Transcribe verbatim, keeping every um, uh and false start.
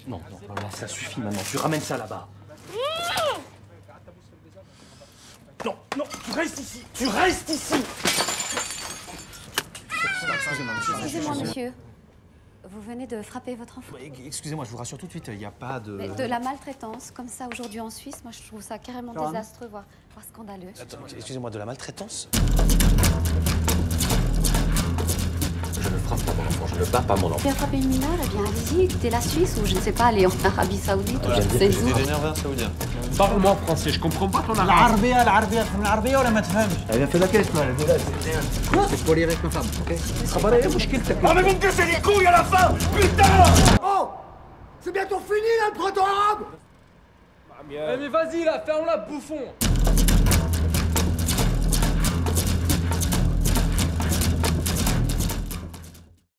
Non, non, non, là, ça suffit maintenant. Tu ramènes ça là-bas. Non, non, tu restes ici. Tu restes ici. Excusez-moi, monsieur. Excusez-moi, monsieur. Vous venez de frapper votre enfant. Excusez-moi, je vous rassure tout de suite, il n'y a pas de... Mais de la maltraitance, comme ça, aujourd'hui en Suisse, moi, je trouve ça carrément John. désastreux, voire, voire scandaleux. Attends, excusez-moi, de la maltraitance? Je ne frappe pas mon enfant, je ne bats pas mon enfant. Vous avez frappé une mineure, eh bien, allez-y, écoutez la Suisse, ou je ne sais pas, aller en Arabie Saoudite. Tu viens de dire C'est que tout. j'étais d'énerveur saoudien. Parle-moi français, je comprends pas ton arabe. العربية العربية تفهم العربية ولا ما تفهمش؟ Elle a fait la caisse, là, elle est là. C'est pour lire avec ma femme, ok? خبر ايه مشكلتك؟ Oh mais vous me cassez les couilles à la fin! Putain! Oh! C'est bientôt fini, là, le printemps arabe! Eh mais vas-y là, ferme-la, bouffon.